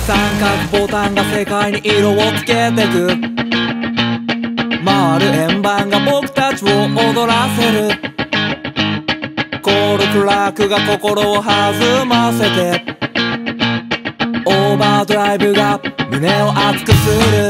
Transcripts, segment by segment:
三角ボタンが世界に色をつけてく、回る円盤が僕たちを踊らせる。コールクラークが心を弾ませて、オーバードライブが胸を熱くする。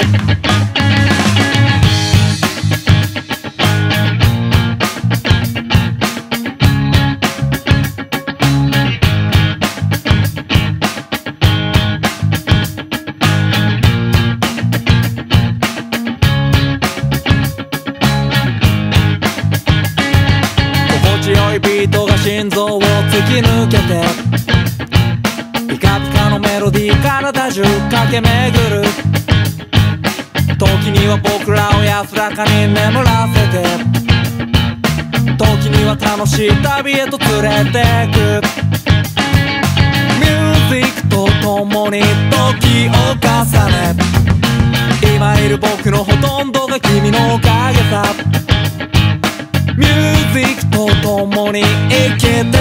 強いビートが心臓を突き抜けて、ピカピカのメロディー体中駆け巡る。時には僕らを安らかに眠らせて、時には楽しい旅へと連れてく。ミュージックと共に時を重ね、今いる僕のほとんどが君のおかげさ。ミュージックと共に生きてく。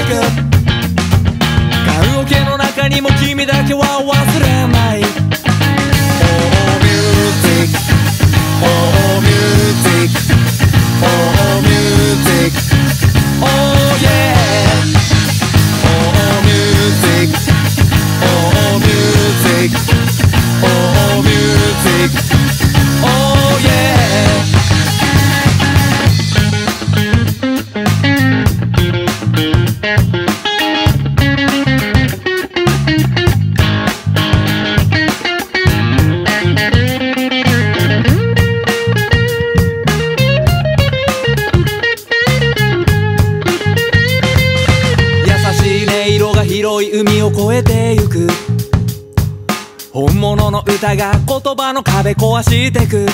棺桶の中にも君だけは忘れない。 Oh music, oh music, oh music, oh yeah. Oh music, oh music, oh music, oh yeah.広い海を越えてゆく。本物の歌が言葉の壁壊してく。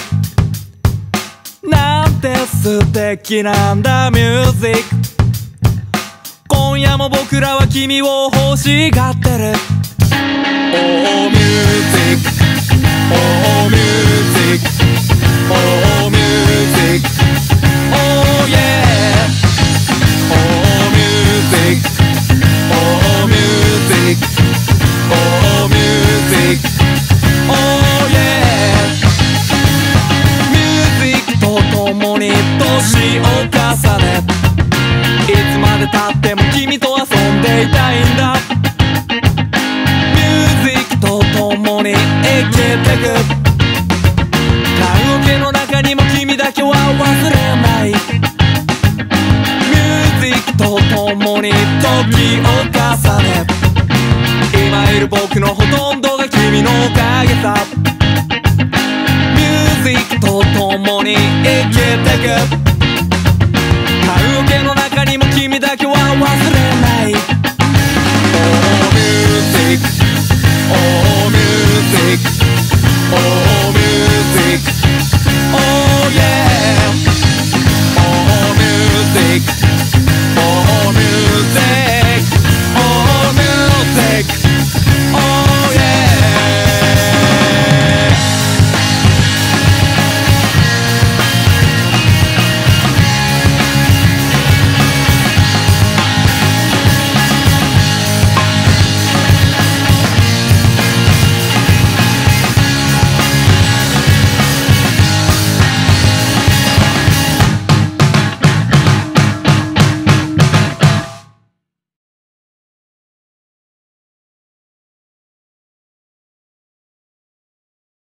なんて素敵なんだミュージック。今夜も僕らは君を欲しがってる。 Oh music, oh music, oh music, oh yeah. Oh music, oh music, oh music, oh yeah. ミュージックと共に年を重ね、いつまで経っても君と遊んでいたいんだ。ミュージックと共に生きてく。棺桶の中にも君だけは忘れない。ミュージックと共に時を重ね、今いる僕のほとんどが君のおかげさ。ミュージックと共に生きてく。棺桶の中にも君だけは忘れない。 Oh music, oh music, oh